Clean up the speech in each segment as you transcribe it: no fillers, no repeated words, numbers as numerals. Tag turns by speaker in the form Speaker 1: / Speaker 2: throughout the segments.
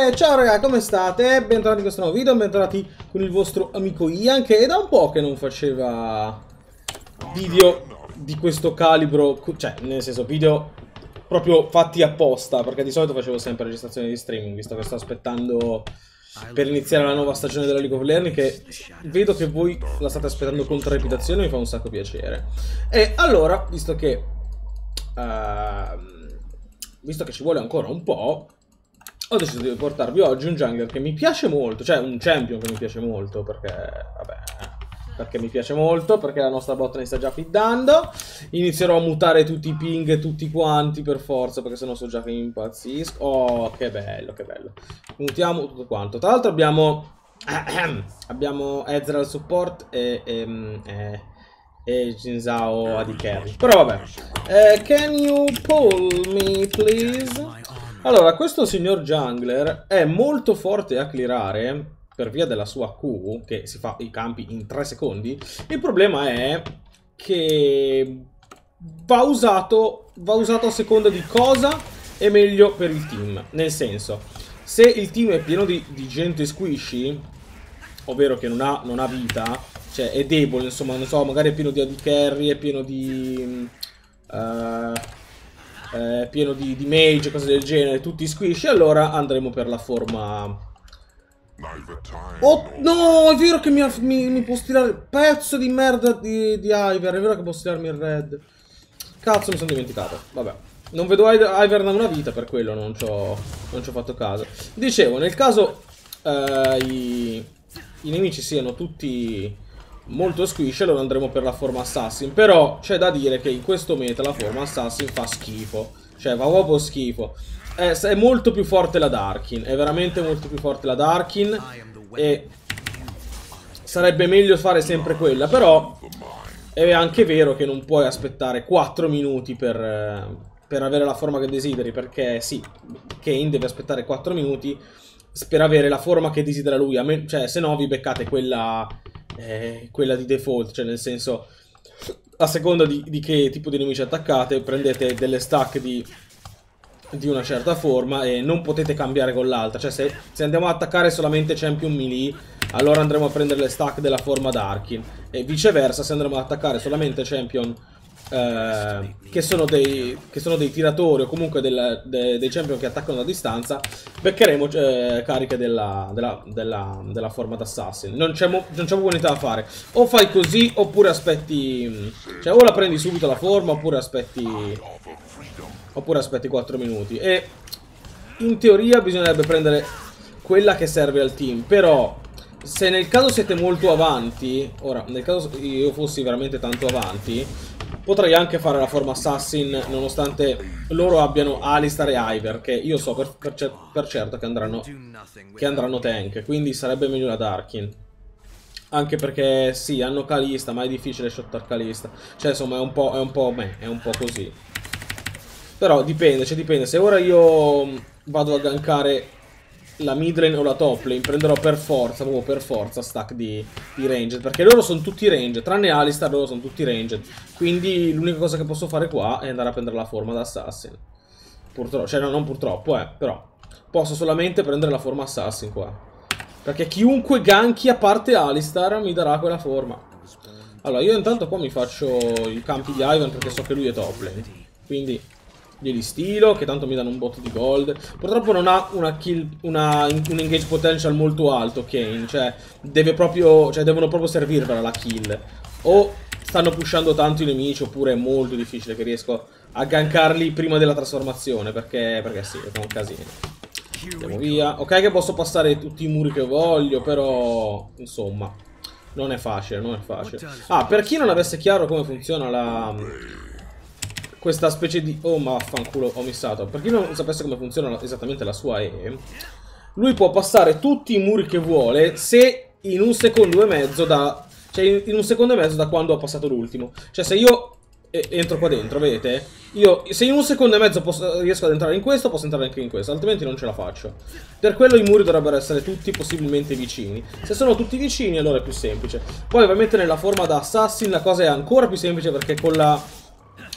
Speaker 1: Ciao ragazzi, come state? Bentornati in questo nuovo video, bentornati con il vostro amico Ian, che è da un po' che non faceva video di questo calibro, cioè nel senso video proprio fatti apposta, perché di solito facevo sempre registrazioni di streaming, visto che sto aspettando per iniziare la nuova stagione della League of Legends, che vedo che voi la state aspettando con trepidazione, mi fa un sacco piacere. E allora, visto che ci vuole ancora un po', ho deciso di portarvi oggi un jungler che mi piace molto, cioè un champion che mi piace molto, perché, vabbè, perché mi piace molto, perché la nostra botlane sta già fiddando. Inizierò a mutare tutti i ping, tutti quanti, per forza, perché sennò so già che impazzisco. Oh, che bello, che bello. Mutiamo tutto quanto. Tra l'altro abbiamo Ezreal support e Xin Zhao AD carry. Però vabbè. Can you pull me, please? Allora, questo signor jungler è molto forte a clearare per via della sua Q, che si fa i campi in 3 secondi. Il problema è che va usato a seconda di cosa è meglio per il team. Nel senso, se il team è pieno di gente squishy, ovvero che non ha vita, cioè è debole, insomma, non so, magari è pieno di AD carry, è pieno di mage, cose del genere, tutti squishy, allora andremo per la forma. Oh no, è vero che mi può stilare pezzo di merda di Ivern, è vero che può stilarmi il red. Cazzo, mi sono dimenticato. Vabbè, non vedo Ivern da una vita, per quello non ci ho fatto caso. Dicevo, nel caso i nemici siano tutti molto squish, allora andremo per la forma assassin. Però c'è da dire che in questo meta la forma assassin fa schifo, cioè va proprio schifo. È molto più forte la Darkin, è veramente molto più forte la Darkin, e sarebbe meglio fare sempre quella. Però è anche vero che non puoi aspettare 4 minuti per avere la forma che desideri, perché sì, Kayn deve aspettare 4 minuti per avere la forma che desidera lui, cioè se no vi beccate quella di default, cioè nel senso, a seconda di che tipo di nemici attaccate, prendete delle stack di una certa forma e non potete cambiare con l'altra. Cioè se andiamo ad attaccare solamente champion melee, allora andremo a prendere le stack della forma Darkin, e viceversa, se andremo ad attaccare solamente champion che sono dei tiratori, o comunque dei champion che attaccano da distanza, beccheremo cariche della forma d'assassin. Non c'è proprio niente da fare. O fai così, oppure aspetti, cioè o la prendi subito la forma, oppure aspetti 4 minuti. E in teoria bisognerebbe prendere quella che serve al team. Però se nel caso siete molto avanti, ora nel caso io fossi veramente tanto avanti, potrei anche fare la forma assassin, nonostante loro abbiano Alistar e Ivern, che io so per certo che andranno tank, quindi sarebbe meglio la Darkin. Anche perché sì, hanno Kalista, ma è difficile shottare Kalista. Cioè insomma è un po' così. Però dipende, se ora io vado a gankare la mid lane o la top lane, prenderò per forza, proprio per forza, stack di ranged, perché loro sono tutti ranged, tranne Alistar, loro sono tutti ranged. Quindi l'unica cosa che posso fare qua è andare a prendere la forma da assassin. Purtroppo, cioè no, non purtroppo, però posso solamente prendere la forma assassin qua, perché chiunque ganchi a parte Alistar mi darà quella forma. Allora io intanto qua mi faccio i campi di Ivern, perché so che lui è top lane, quindi glieli stilo, che tanto mi danno un botto di gold. Purtroppo non ha un engage potential molto alto Kayn, cioè devono proprio servirvela la kill. O stanno pushando tanto i nemici, oppure è molto difficile che riesco a gankarli prima della trasformazione, perché sì, è un casino. Andiamo via. Ok che posso passare tutti i muri che voglio, però insomma non è facile, non è facile. Ah, per chi non avesse chiaro come funziona questa specie di... Oh, ma vaffanculo, ho missato. Per chi non sapesse come funziona esattamente la sua E, lui può passare tutti i muri che vuole se in 1 secondo e mezzo da... Cioè in 1 secondo e mezzo da quando ho passato l'ultimo. Cioè se io entro qua dentro, vedete? Se in 1 secondo e mezzo riesco ad entrare in questo, posso entrare anche in questo, altrimenti non ce la faccio. Per quello i muri dovrebbero essere tutti possibilmente vicini. Se sono tutti vicini, allora è più semplice. Poi ovviamente nella forma da assassin la cosa è ancora più semplice, perché con la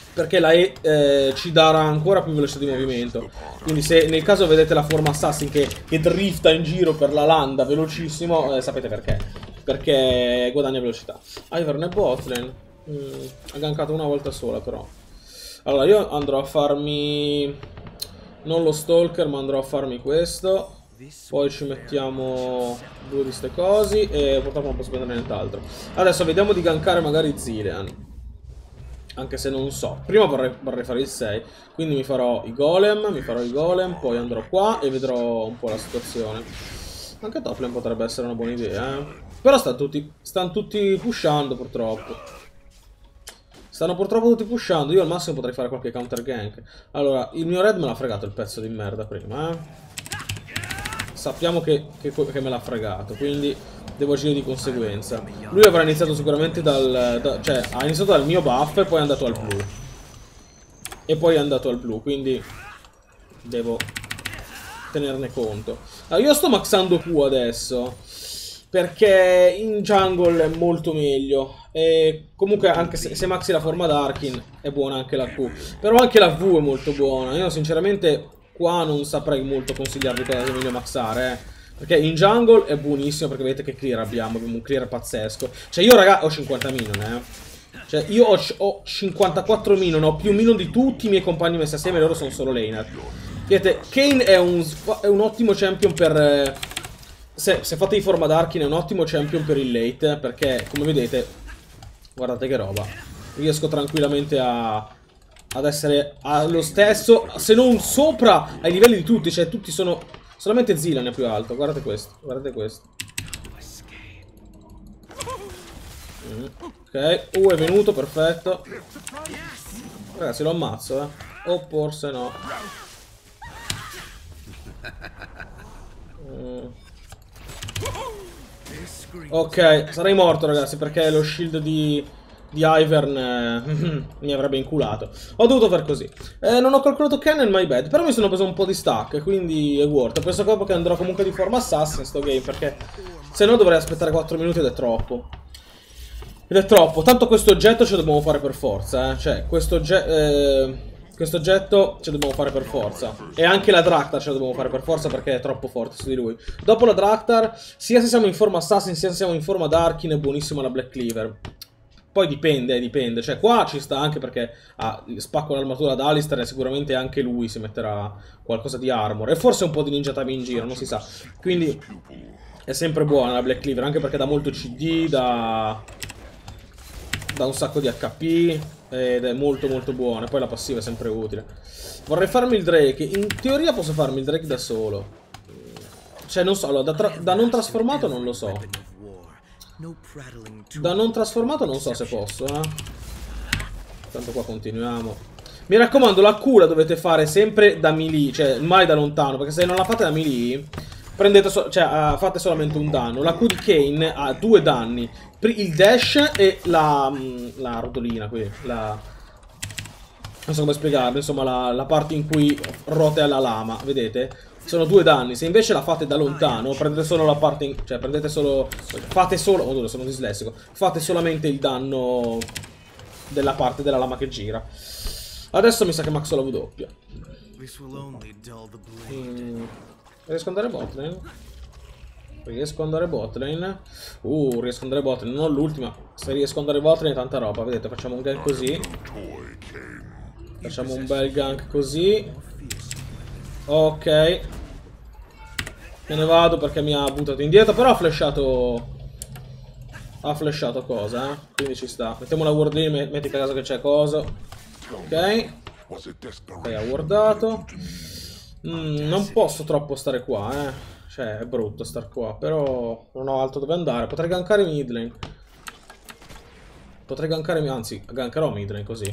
Speaker 1: perché la E ci darà ancora più velocità di movimento. Quindi se nel caso vedete la forma assassin che drifta in giro per la landa velocissimo, sapete perché. Perché guadagna velocità. Ivern è botlane. Ha gankato una volta sola però. Allora io andrò a farmi... non lo stalker, ma andrò a farmi questo. Poi ci mettiamo 2 di ste cosi e purtroppo non posso prendere nient'altro. Adesso vediamo di gankare magari Zilean. Anche se non so. Prima vorrei fare il 6. Quindi mi farò i golem, poi andrò qua e vedrò un po' la situazione. Anche top lane potrebbe essere una buona idea, Però stanno tutti pushando purtroppo. Stanno purtroppo tutti pushando. Io al massimo potrei fare qualche counter gank. Allora, il mio red me l'ha fregato il pezzo di merda prima, Sappiamo che me l'ha fregato, quindi devo agire di conseguenza. Lui avrà iniziato sicuramente cioè, ha iniziato dal mio buff e poi è andato al blu. E poi è andato al blu, quindi devo tenerne conto. Allora, io sto maxando Q adesso, perché in jungle è molto meglio. E comunque anche se maxi la forma Darkin è buona anche la Q. Però anche la V è molto buona. Io sinceramente... qua non saprei molto consigliarvi cosa è meglio maxare, Perché in jungle è buonissimo, perché vedete che clear abbiamo un clear pazzesco. Cioè io raga ho 50 minion, Cioè io ho 54 minion, ho più minion di tutti i miei compagni messi assieme, loro sono solo laner. Vedete, Kayn è un ottimo champion per... Se fate di forma Darkin è un ottimo champion per il late, perché come vedete, guardate che roba, riesco tranquillamente ad essere allo stesso, se non sopra ai livelli di tutti. Cioè tutti sono... solamente Zilean è più alto. Guardate questo, guardate questo. Ok, è venuto, perfetto. Ragazzi lo ammazzo, o forse no. Ok, sarei morto ragazzi, perché lo shield di Ivern mi avrebbe inculato. Ho dovuto far così. Non ho calcolato cannon, my bad. Però mi sono preso un po' di stack, quindi è worth. Penso che andrò comunque di forma assassin sto game, perché se no dovrei aspettare 4 minuti ed è troppo. Ed è troppo. Tanto questo oggetto ce lo dobbiamo fare per forza, Cioè, questo oggetto ce lo dobbiamo fare per forza. E anche la Draktar ce la dobbiamo fare per forza, perché è troppo forte su di lui. Dopo la Draktar, sia se siamo in forma assassin, sia se siamo in forma Darkin, è buonissima la Black Cleaver. Poi dipende, cioè qua ci sta anche perché spacco l'armatura ad Alistar e sicuramente anche lui si metterà qualcosa di armor. E forse un po' di ninjatami in giro, non si sa. Quindi è sempre buona la Black Cleaver, anche perché dà molto CD, dà un sacco di HP ed è molto molto buona. Poi la passiva è sempre utile. Vorrei farmi il Drake, in teoria posso farmi il Drake da solo. Cioè non so, allora, da non trasformato non lo so. Da non trasformato non so se posso, Tanto qua continuiamo. Mi raccomando, la Q la dovete fare sempre da melee, cioè mai da lontano, perché se non la fate da melee prendete fate solamente un danno. La Q di Kayn ha 2 danni, il dash e la rotolina qui, non so come spiegarlo, insomma la parte in cui rotea la lama, vedete? Sono 2 danni. Se invece la fate da lontano, prendete solo la parte cioè prendete solo... fate solo... oddio, sono dislessico. Fate solamente il danno della parte della lama che gira. Adesso mi sa che maxo la W. Riesco ad andare botlane? Riesco ad andare botlane? Riesco ad andare botlane. Non ho l'ultima. Se riesco ad andare botlane è tanta roba. Vedete, facciamo un gank così. Facciamo un bel gank così. Ok. Me ne vado perché mi ha buttato indietro. Però ha flashato... ha flashato cosa, Quindi ci sta. Mettiamo la ward lì, metti caso che c'è coso. Ok. Ok, ha wardato. Non posso troppo stare qua, Cioè, è brutto star qua. Però non ho altro dove andare. Potrei gankare mid lane. Potrei gankare... anzi, gankerò mid lane così.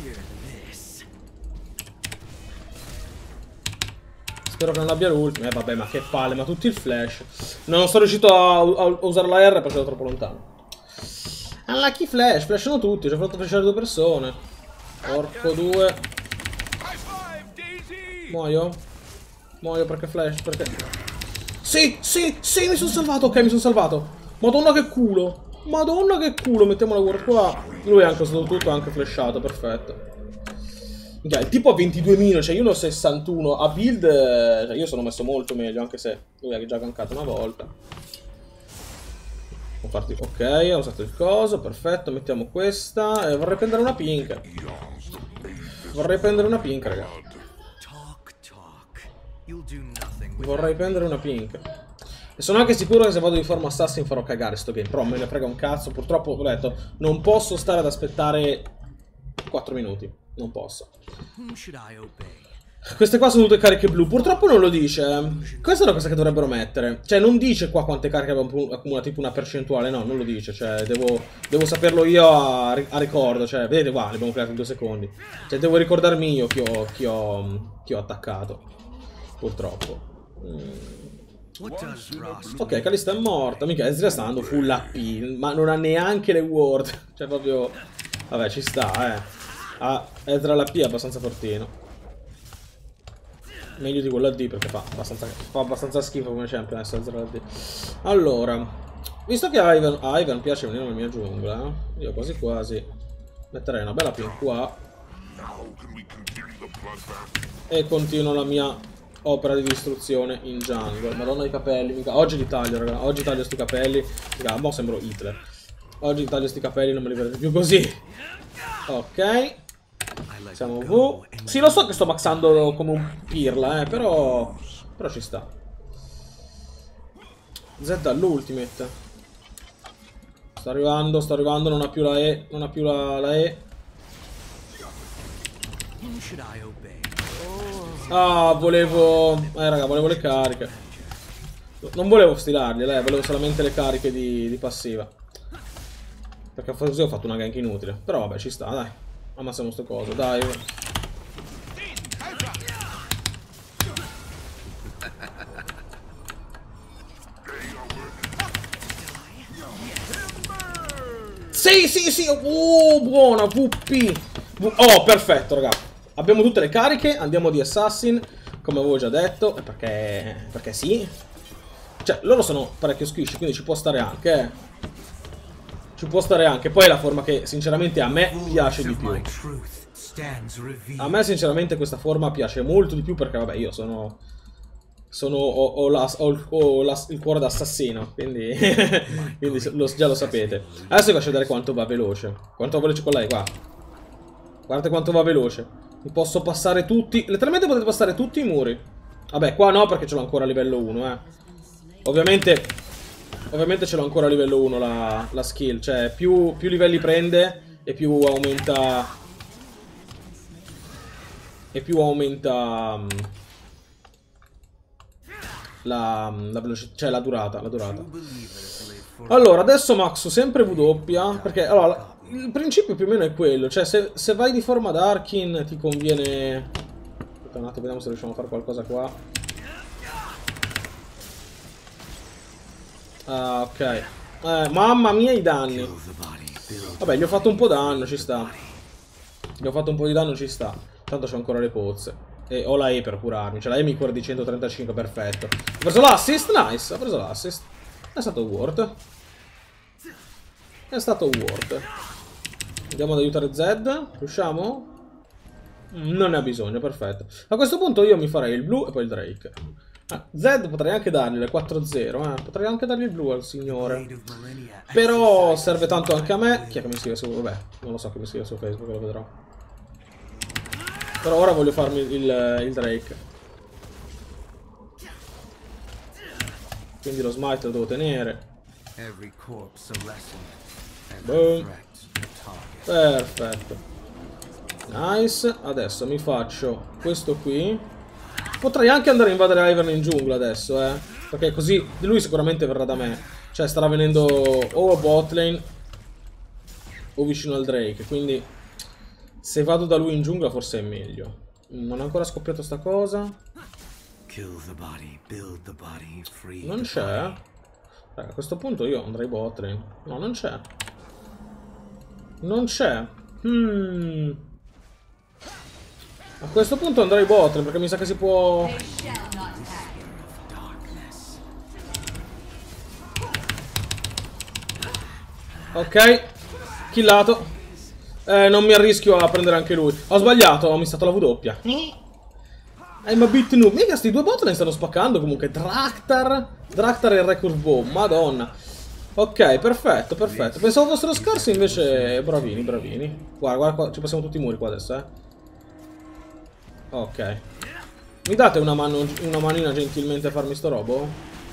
Speaker 1: Spero che non abbia l'ultimo. Vabbè, ma che palle, ma tutti il flash. Non sono riuscito a usare la R perché ero troppo lontano. Unlucky flash, flashano tutti. Ci ho fatto flashare 2 persone. Porco 2. Muoio? Muoio perché flash? Perché... Sì, sì, sì, mi sono salvato. Ok, mi sono salvato. Madonna che culo. Madonna che culo. Mettiamo la ward qua. Lui è anche stato tutto, ha anche flashato, perfetto. Il tipo ha 22 mino, cioè io ne ho 61. A build, cioè io sono messo molto meglio, anche se lui ha già gankato una volta. Ok, ho usato il coso, perfetto, mettiamo questa. Vorrei prendere una pink. Vorrei prendere una pink, raga. Vorrei prendere una pink. E sono anche sicuro che se vado di forma assassin farò cagare sto game. Però me ne frega un cazzo. Purtroppo, ho detto, non posso stare ad aspettare 4 minuti. Non posso. Queste qua sono tutte cariche blu. Purtroppo non lo dice. Questa è una cosa che dovrebbero mettere. Cioè, non dice qua quante cariche abbiamo accumulato, tipo una percentuale. No, non lo dice. Cioè, devo saperlo io a ricordo. Cioè, vedete qua, ne abbiamo creato in 2 secondi. Cioè, devo ricordarmi io chi ho attaccato. Purtroppo. Ok, Kalista è morta. Mica Ezreal sta andando full AP. Ma non ha neanche le ward. Cioè, proprio... Vabbè, ci sta, Ezreal AP è abbastanza fortino. Meglio di quello AD perché fa abbastanza schifo come champion adesso Ezreal AD. Allora, visto che a Ivan piace venire nella mia giungla, io quasi quasi metterei una bella pin qua e continuo la mia opera di distruzione in jungle. Madonna i capelli, mica. Oggi li taglio, raga. Oggi taglio sti capelli. Raga, mo sembro Hitler. Oggi taglio sti capelli, non me li vedete più così. Ok. Siamo V. Sì, lo so che sto maxando come un pirla, però ci sta. Z all'ultimate. Sto arrivando, non ha più la E. Non ha più la E. Ah, volevo... raga, volevo le cariche. Non volevo stilarli, volevo solamente le cariche di passiva. Perché così ho fatto una gank inutile. Però vabbè, ci sta, dai. Ammazziamo sto coso, dai. Sì. Buona, VP. Oh, perfetto, raga. Abbiamo tutte le cariche, andiamo di assassin, come avevo già detto, perché sì. Cioè, loro sono parecchio squishy, quindi ci può stare anche, Ci può stare anche. Poi è la forma che sinceramente a me piace di più. A me sinceramente questa forma piace molto di più perché vabbè io ho il cuore d'assassino, quindi, quindi già lo sapete. Adesso vi faccio vedere quanto va veloce. Quanto va veloce con lei qua. Guardate quanto va veloce. Mi posso passare tutti. Letteralmente potete passare tutti i muri. Vabbè, qua no perché ce l'ho ancora a livello 1, Ovviamente ce l'ho ancora a livello 1 la skill. Cioè, più livelli prende e più aumenta. La velocità, cioè la durata. Allora, adesso maxo sempre W. Perché, allora, il principio più o meno è quello. Cioè, se vai di forma Darkin ti conviene... Aspetta un attimo, vediamo se riusciamo a fare qualcosa qua. Ah, ok. Mamma mia i danni. Vabbè, gli ho fatto un po' danno, ci sta. Gli ho fatto un po' di danno, ci sta. Tanto c'ho ancora le pozze. E ho la E per curarmi. Cioè la E mi cura di 135, perfetto. Ho preso l'assist, nice. Ho preso l'assist. È stato worth. È stato worth. Andiamo ad aiutare Zed. Riusciamo? Non ne ha bisogno, perfetto. A questo punto io mi farei il blu e poi il Drake. Zed potrei anche dargli le 4-0, Potrei anche dargli il blu al signore. Però serve tanto anche a me. Chi è che mi scrive su... Vabbè, non lo so che mi scrive su Facebook, lo vedrò. Però ora voglio farmi il Drake. Quindi lo smite lo devo tenere. Boom. Perfetto. Nice. Adesso mi faccio questo qui. Potrei anche andare a invadere Ivern in giungla adesso, Perché così lui sicuramente verrà da me. Cioè starà venendo o a bot lane o vicino al Drake. Quindi se vado da lui in giungla forse è meglio. Non è ancora scoppiato sta cosa. Non c'è? A questo punto io andrei bot lane. No, non c'è. Non c'è. A questo punto andrei bot lane perché mi sa che si può... Ok. Killato. Non mi arrischio a prendere anche lui. Ho sbagliato, ho missato la W. I'm a bit noob. Mica sti due bot ne stanno spaccando comunque. Draktar e Recurve Bow. Madonna. Ok, perfetto, perfetto. Pensavo fossero scarsi, invece bravini, bravini. Guarda, guarda qua, ci passiamo tutti i muri qua adesso, eh. Ok. Mi date una manina gentilmente a farmi sto robo?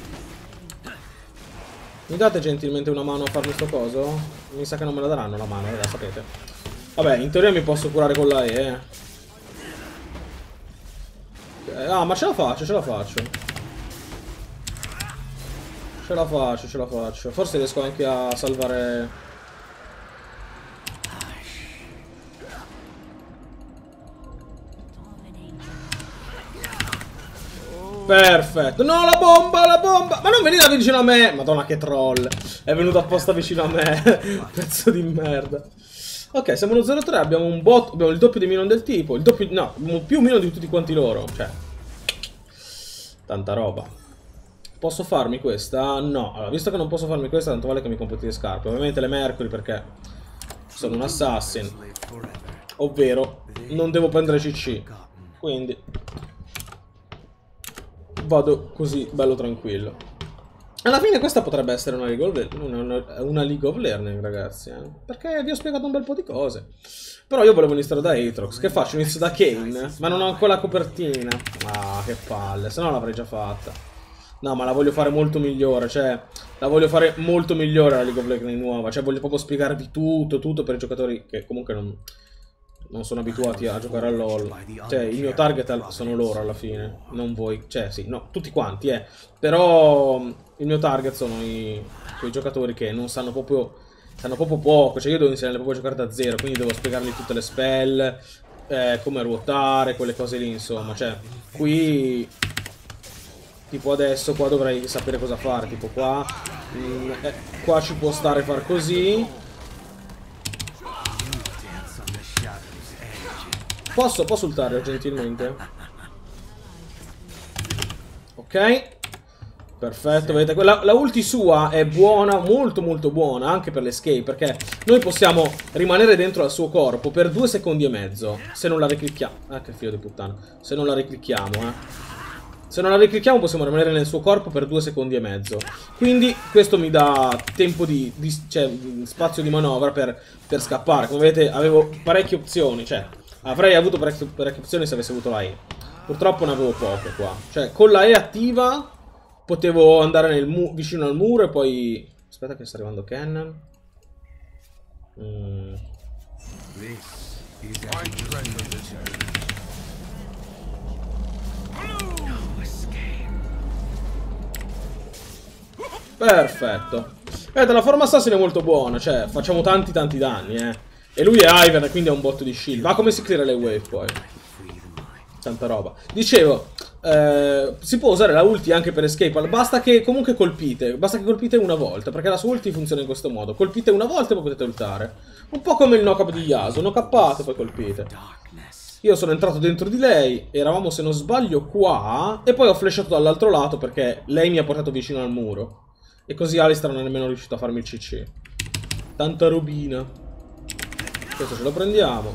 Speaker 1: Mi date gentilmente una mano a farmi sto coso? Mi sa che non me la daranno la mano, ragazzi, sapete. Vabbè, in teoria mi posso curare con la E, Ah, ma ce la faccio, ce la faccio. Ce la faccio, ce la faccio. Forse riesco anche a salvare... Perfetto. No, la bomba, la bomba. Ma non venire vicino a me. Madonna, che troll. È venuto apposta vicino a me. Pezzo di merda. Ok, siamo 1-0-3. Abbiamo un bot. Abbiamo il doppio di minion del tipo. Il doppio. No, abbiamo più minion di tutti quanti loro. Cioè. Tanta roba. Posso farmi questa? No. Allora, visto che non posso farmi questa, tanto vale che mi completi le scarpe. Ovviamente le Mercury perché sono un assassin. Ovvero, non devo prendere CC. Quindi vado così, bello tranquillo. Alla fine questa potrebbe essere una League of Learning, ragazzi. Perché vi ho spiegato un bel po' di cose. Però io volevo iniziare da Aatrox. Che faccio? Inizio da Kayn? Ma non ho ancora la copertina. Ah, che palle. Se no l'avrei già fatta. No, ma la voglio fare molto migliore. Cioè, la voglio fare molto migliore la League of Learning nuova. Cioè, voglio proprio spiegarvi tutto per i giocatori che comunque non sono abituati a giocare a LoL. Cioè, il mio target sono loro alla fine, non voi. Cioè, sì, no, tutti quanti, Però il mio target sono quei giocatori che non sanno proprio poco. Cioè, io devo insegnarli proprio a giocare da zero, quindi devo spiegargli tutte le spell, come ruotare, quelle cose lì, insomma. Cioè, qui... Tipo adesso qua dovrei sapere cosa fare. Tipo qua qua ci può stare far così. Posso ultare gentilmente? Ok. Perfetto, vedete, la ulti sua è buona, molto buona, anche per l'escape, perché noi possiamo rimanere dentro al suo corpo per 2 secondi e mezzo, se non la riclicchiamo. Che figlio di puttana. Se non la riclicchiamo, Se non la riclicchiamo possiamo rimanere nel suo corpo per 2 secondi e mezzo. Quindi questo mi dà tempo cioè, spazio di manovra per scappare. Come vedete avevo parecchie opzioni, cioè... Avrei avuto parecchie opzioni se avessi avuto la E. Purtroppo ne avevo poche qua. Cioè, con la E attiva potevo andare vicino al muro e poi... Aspetta che sta arrivando Cannon. Perfetto. Vedete, la forma assassin è molto buona. Cioè, facciamo tanti danni, E lui è Ivern, quindi ha un botto di shield. Ma come si cleara le wave poi? Tanta roba. Dicevo, si può usare la ulti anche per escape. Basta che comunque colpite. Basta che colpite una volta. Perché la sua ulti funziona in questo modo. Colpite una volta e poi potete ultare. Un po' come il knock-up di Yasuo. Knock-uppate e poi colpite. Io sono entrato dentro di lei. Eravamo, se non sbaglio, qua. E poi ho flashato dall'altro lato perché lei mi ha portato vicino al muro. E così Alistar non è nemmeno riuscito a farmi il CC. Tanta robina. Questo ce lo prendiamo.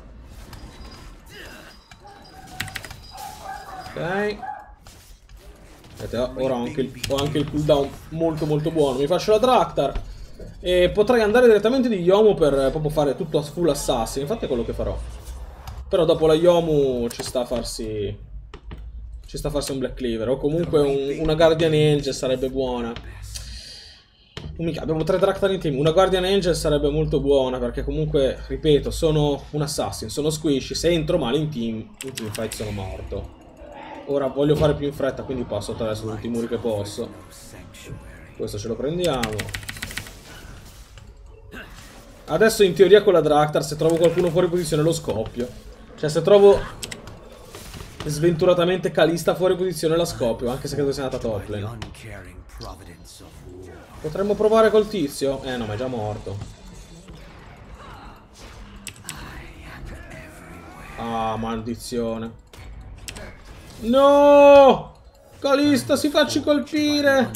Speaker 1: Ok. Vedete, ora ho anche il cooldown molto buono. Mi faccio la Draktar. E potrei andare direttamente di Yomu per proprio fare tutto a full assassin. Infatti è quello che farò. Però dopo la Yomu ci sta a farsi un Black Cleaver. O comunque una Guardian Angel sarebbe buona. Mica, abbiamo 3 Draktar in team. Una Guardian Angel sarebbe molto buona perché comunque, ripeto, sono un assassin, sono squishy. Se entro male in teamfight sono morto. Ora voglio fare più in fretta, quindi passo attraverso tutti i muri che posso. Questo ce lo prendiamo. Adesso in teoria con la Draktar, se trovo qualcuno fuori posizione lo scoppio. Cioè se trovo sventuratamente Kalista fuori posizione la scoppio, anche se credo sia andata top lane. Potremmo provare col tizio? No, ma è già morto. Ah, maledizione. No! Kalista, si facci colpire!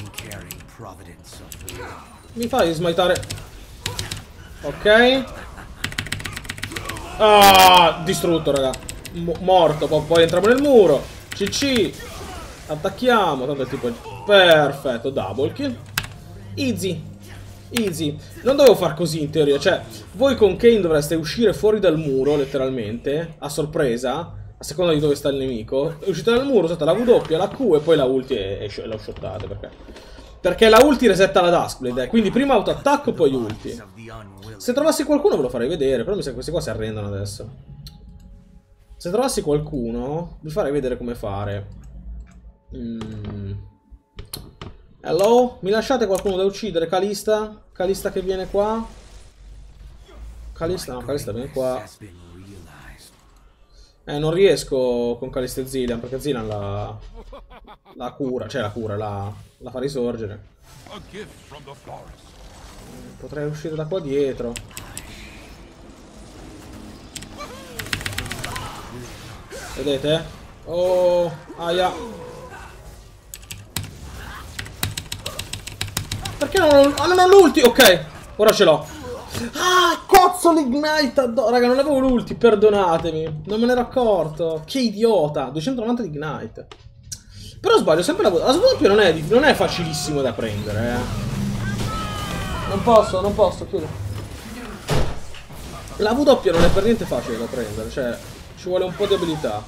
Speaker 1: Mi fai smaitare? Ok. Ah, distrutto, raga. Morto. Poi entriamo nel muro. CC. Attacchiamo. Tanto il tipo... Perfetto, double kill. Easy. Easy. Non dovevo far così in teoria. Cioè, voi con Kayn dovreste uscire fuori dal muro, letteralmente, a sorpresa, a seconda di dove sta il nemico. Uscite dal muro, usate la W, la Q e poi la ulti e la shottate. Perché la ulti resetta la Duskblade, quindi prima autoattacco, poi ulti. Se trovassi qualcuno ve lo farei vedere, però mi sa che questi qua si arrendono adesso. Se trovassi qualcuno, vi farei vedere come fare. Hello? Mi lasciate qualcuno da uccidere? Kalista? Kalista che viene qua? Kalista? No, Kalista viene qua. Non riesco con Kalista e Zilean, perché Zilean la cura, cioè la fa risorgere. Potrei uscire da qua dietro. Vedete? Oh, aia. Perché non ho l'ulti? Ok, ora ce l'ho. Ah, cazzo l'ignite. Raga, non avevo l'ulti, perdonatemi. Non me ne ero accorto. Che idiota. 290 di ignite. Però sbaglio sempre la W non è facilissimo da prendere, Non posso, chiudo. La W non è per niente facile da prendere, cioè ci vuole un po' di abilità.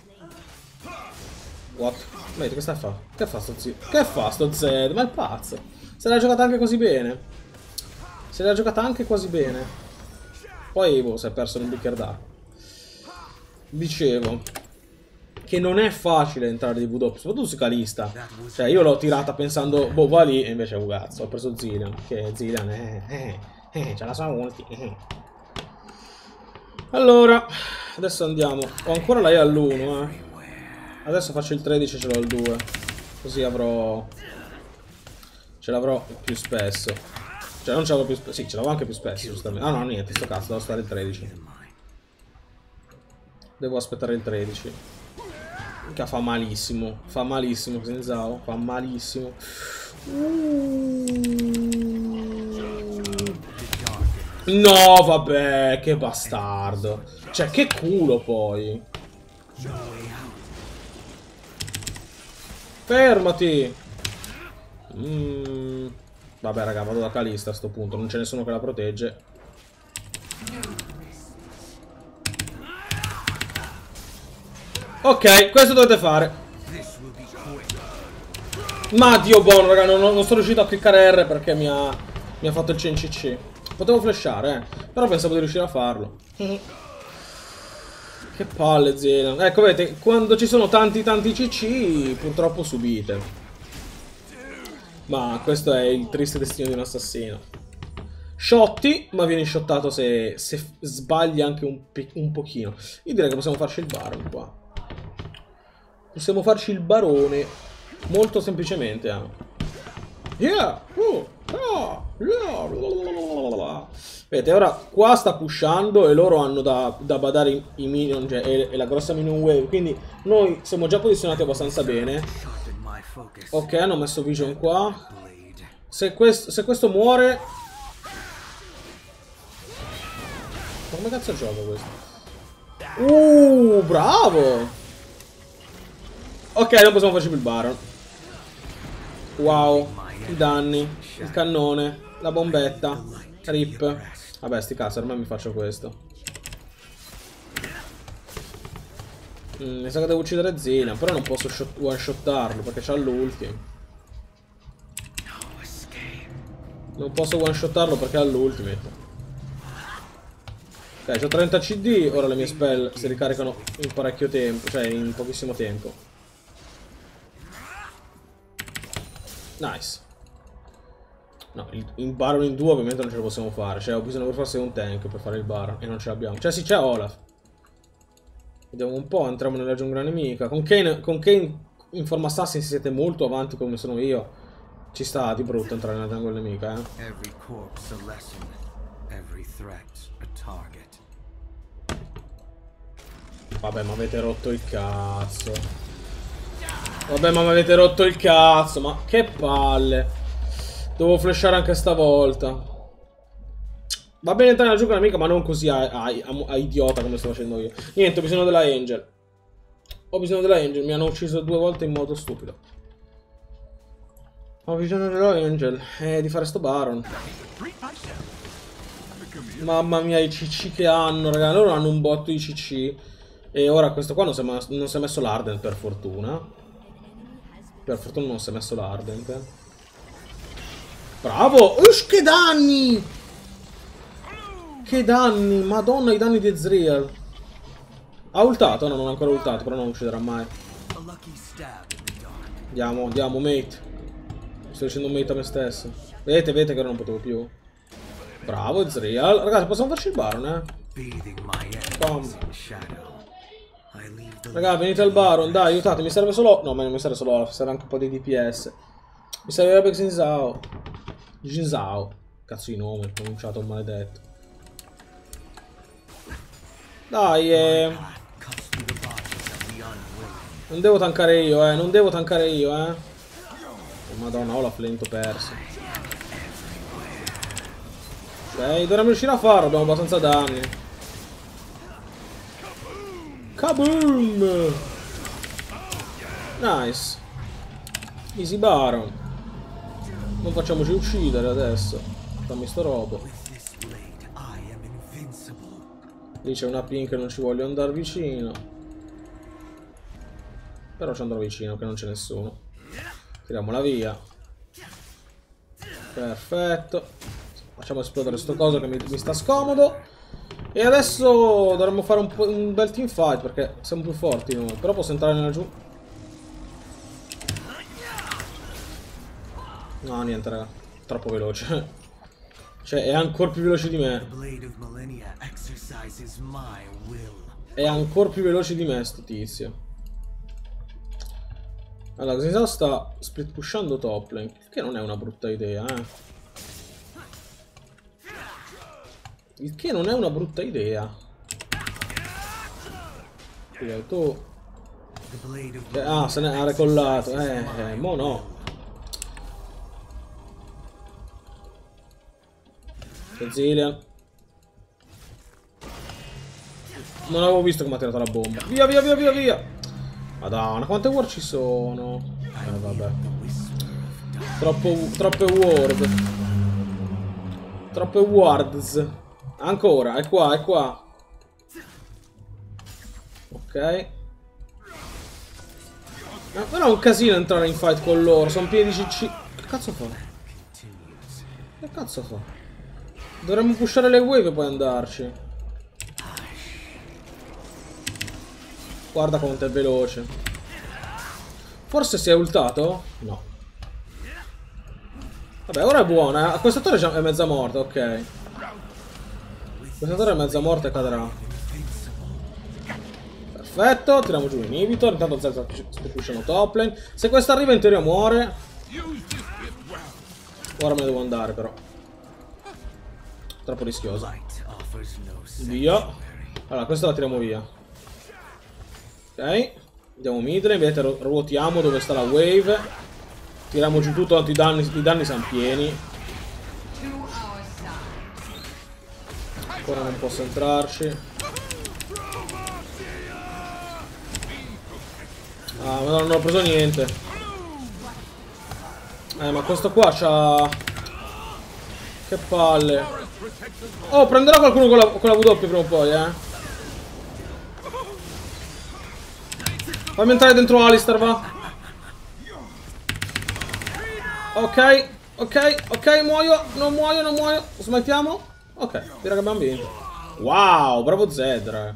Speaker 1: What? Vedi, che sta a fare? Che fa sto Z? Che fa sto Z? Ma è pazzo. Se l'ha giocata anche così bene. Se l'ha giocata anche quasi bene. Poi boh, si è perso nel bicchiere d'acqua. Dicevo che non è facile entrare di W, soprattutto su Kalista. Cioè io l'ho tirata pensando, boh, va lì, e invece è un cazzo. Ho preso Zilean, che Zilean c'ha la sua ulti. Allora, adesso andiamo. Ho ancora la E all'1, Adesso faccio il 13 e ce l'ho al 2. Così avrò... Ce l'avrò più spesso. Cioè non ce l'avrò più spesso. Sì, ce l'avrò anche più spesso, giustamente. Ah no, niente, sto cazzo, devo stare il 13. Devo aspettare il 13. Che fa malissimo. Fa malissimo Zenzao. Fa malissimo. No, vabbè, che bastardo. Cioè, che culo poi. Fermati. Vabbè, raga, vado da Kalista a sto punto. Non c'è nessuno che la protegge. Ok, questo dovete fare. Ma Dio buono, raga, non sono riuscito a cliccare R perché mi ha fatto il CNCC. Potevo flashare, però pensavo di riuscire a farlo. Che palle, Zilean. Ecco, vedete, quando ci sono tanti CC, purtroppo subite. Ma questo è il triste destino di un assassino. Shotti, ma vieni shottato se sbagli anche un pochino. Io direi che possiamo farci il baron qua. Possiamo farci il barone. Molto semplicemente, Yeah! Vedete, ora qua sta pushando e loro hanno da badare i minion, cioè, e la grossa minion wave. Quindi noi siamo già posizionati abbastanza bene. Ok, hanno messo vision qua. Se questo muore... Ma come cazzo gioca questo? Bravo! Ok, non possiamo farci più il baron. Wow, i danni, il cannone, la bombetta, rip. Vabbè, sti cazzo, ormai mi faccio questo. Mi sa che devo uccidere Zilean, però non posso one-shottarlo perché c'ha l'ulti. Non posso one-shottarlo perché ha l'ultimate. Ok, ho 30 CD, ora le mie spell si ricaricano in parecchio tempo, cioè in pochissimo tempo. Nice. No, il Baron in 2 ovviamente non ce lo possiamo fare, cioè ho bisogno per forza di un tank per fare il Baron e non ce l'abbiamo. Cioè sì, c'è Olaf. Vediamo un po', entriamo nella giungla nemica. Con Kayn in forma assassin, se siete molto avanti come sono io, ci sta di brutto entrare nella giungla nemica, Vabbè, ma avete rotto il cazzo. Vabbè, ma mi avete rotto il cazzo. Ma che palle. Devo flashare anche stavolta. Va bene entrare nella gioco nemica, ma non così a idiota come sto facendo io. Niente, ho bisogno della Angel. Ho bisogno della Angel, mi hanno ucciso 2 volte in modo stupido. Ho bisogno della Angel e di fare sto Baron. Mamma mia, i CC che hanno, raga. Loro hanno un botto di CC. E ora questo qua non si è messo l'Ardent, per fortuna. Per fortuna non si è messo l'Ardent. Bravo! Ush, che danni! Che danni! Madonna, i danni di Ezreal. Ha ultato? No, non ha ancora ultato, però non ucciderà mai. Andiamo, andiamo, mate. Sto dicendo mate a me stesso. Vedete che ora non potevo più. Bravo, Ezreal. Ragazzi, possiamo farci il Baron, Bam. Raga, venite al Baron, dai, aiutate, mi serve solo... No, ma non mi serve solo Olaf, serve anche un po' di DPS. Mi servirebbe Xin Zhao. Cazzo di nome, pronunciato maledetto. Dai, non devo tankare io, non devo tankare io, Oh, Madonna, Olaf lento perso. Ok, dovremmo riuscire a farlo, abbiamo abbastanza danni. Kaboom! Nice. Easy Baron. Non facciamoci uccidere adesso. Dammi sto robo. Lì c'è una pin che non ci voglio andare vicino. Però ci andrò vicino, che non c'è nessuno. Tiriamola via. Perfetto. Facciamo esplodere sto coso che mi sta scomodo. E adesso dovremmo fare un bel team fight, perché siamo più forti noi. Però posso entrare nella giù. No, niente, raga. Troppo veloce. Cioè, è ancora più veloce di me. È ancora più veloce di me, sto tizio. Allora, Xin sta split pushando top lane, che non è una brutta idea, Il che non è una brutta idea. Tu... ah, se ne ha recollato. Mo no. Zillian. Non avevo visto come ha tirato la bomba. Via, via, via, via, via. Madonna, quante war ci sono? Vabbè. Troppe ward. Troppe wards. Ancora, è qua, è qua. Ok. Però è un casino entrare in fight con loro. Sono pieni di CC. Che cazzo fa? Che cazzo fa? Dovremmo pushare le wave e poi andarci. Guarda quanto è veloce. Forse si è ultato? No. Vabbè, ora è buona. Questa torre è mezza morta, ok. Questa torre è mezza morta e cadrà. Perfetto, tiriamo giù l'inhibitor. Intanto Zelda sta pushando top lane. Se questa arriva in teoria muore. Ora me ne devo andare però. Troppo rischioso. Via. Allora, questa la tiriamo via. Ok. Andiamo mid lane. Vedete, ruotiamo dove sta la wave. Tiriamo giù tutto, tanto i danni sono pieni. Ancora non posso entrarci. Ah, ma non ho preso niente. Ma questo qua c'ha... Che palle. Oh, prenderò qualcuno con la W prima o poi, Fammi entrare dentro Alistar, va. Ok, ok, ok, muoio. Non muoio, non muoio. Smettiamo. Ok, direi che abbiamo vinto. Wow, bravo Zed, raga.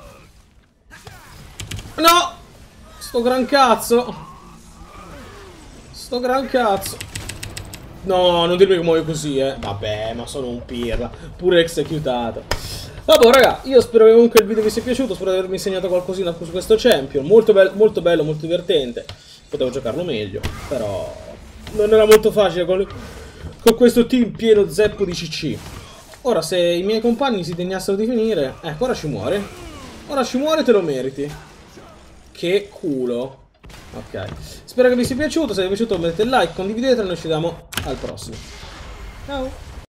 Speaker 1: No! Sto gran cazzo. Sto gran cazzo. No, non dirmi che muoio così, Vabbè, ma sono un pirla. Pure executato. Vabbè, raga, io spero che comunque il video vi sia piaciuto. Spero di avermi insegnato qualcosina su questo champion. Molto bello, molto divertente. Potevo giocarlo meglio, però non era molto facile con questo team pieno zeppo di CC. Ora, se i miei compagni si degnassero di finire... Ecco, ora ci muore. Ora ci muore, te lo meriti. Che culo. Ok. Spero che vi sia piaciuto. Se vi è piaciuto mettete il like, condividete e noi ci vediamo al prossimo. Ciao.